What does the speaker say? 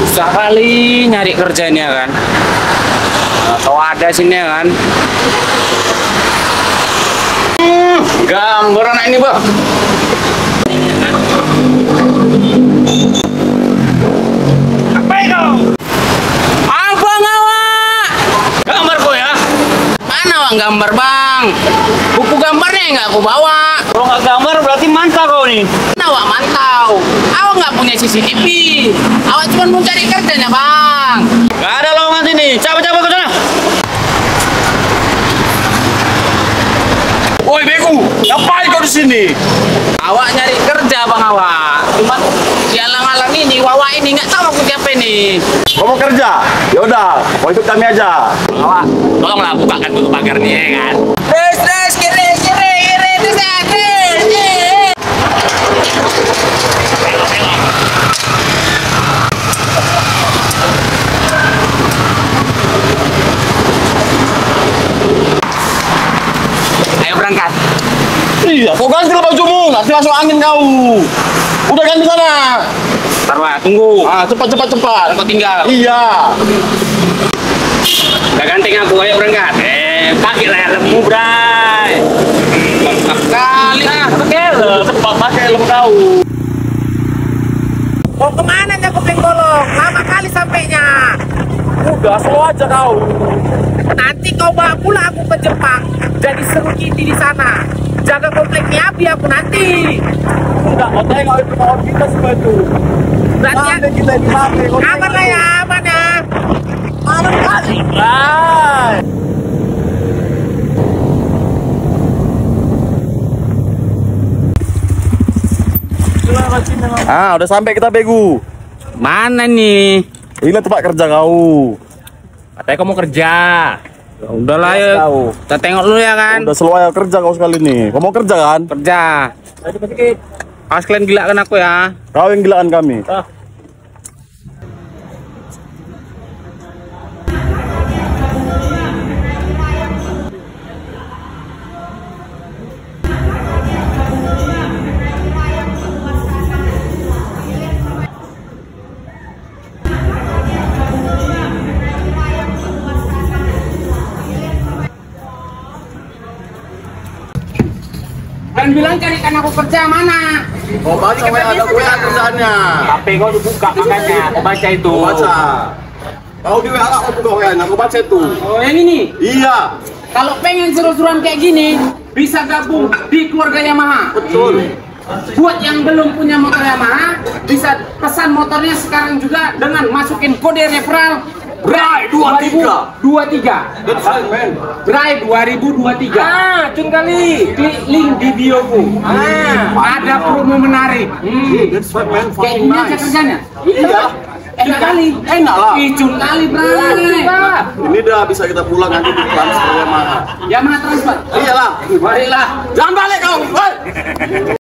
Susah kali nyari kerjanya kan. Atau ada sini ya kan. Gambar anak ini, Bang. Apa itu? Abang awak. Gambar kau ya? Mana awak gambar, Bang? Buku gambarnya nggak aku bawa. Kalau nggak gambar berarti mantau kau nih. Mana awak mantau? Awak nggak punya CCTV. Awak cuma mau cari kerjanya, Bang. Nggak ada lowongan sini. Cabut-cabut ke sana. Woi Beku, ngapain kau di sini? Awak nyari kerja, Bang awak. Cuma dialang-alang ini, wawa ini nggak tahu aku siapa ini. Kau mau kerja? Yaudah, kau ikut kami aja. Awak, tolonglah bukakan dulu pagarnya ya kan. Terus, kiri, terus. Ayo berangkat. Iya, kau ganti lah bajumu, nanti masuk angin kau. Udah ganti sana. Ntar Wak, tunggu. Cepat. Kau tinggal. Iya. Udah ganteng aku, ayo berangkat. Pakai lah helmmu, Bray. Kali lah, pakai helm. Cepat pakai helm kau. Mau kemana nya Kopling Bolong? Lama kali sampainya. Udah, slow aja kau. Nanti kau bawa pula aku ke Jepang. Jadi seru kiti di sana. Jaga komplek Miyabi aku nanti. Udah, kau tengok itu kawan kita semua itu. Berarti ya, Sampai kita dipakai. aman lah ya, aman ya. Aman kali. Right. Udah sampai kita Begu. Mana nih? Ini tempat kerja kau. Katanya kau mau kerja. Ya udahlah ya. Tahu. Kita tengok dulu ya kan. Udah seluaya kerja kau sekali nih. Kau mau kerja kan? Kerja. Awas kalian gila kan aku ya. Kau yang gilaan kami. Kalian bilang carikan aku kerja mana? Kau baca ada WA kerjaannya. HP kau dibuka makanya. Kau baca itu. Kau baca. Kau di WA kau buka WA, aku baca itu. Oh yang ini. Iya. Kalau pengen seru-seruan kayak gini, bisa gabung di keluarga Yamaha. Betul. Buat yang belum punya motor Yamaha, bisa pesan motornya sekarang juga dengan masukin kode referral BRAI 2023. That's right, man. BRAI 2023. Cun kali. Klik link di bioku. Ada promo menarik. That's right, man. Kayak gini aja kerjanya. Iya. Enak kali. Enak lah. Icun kali, Bray. Ini dah bisa kita pulang nanti di transfer Yamaha. Yamaha transfer. Iyalah. Baiklah. Jangan balik kau. Hei.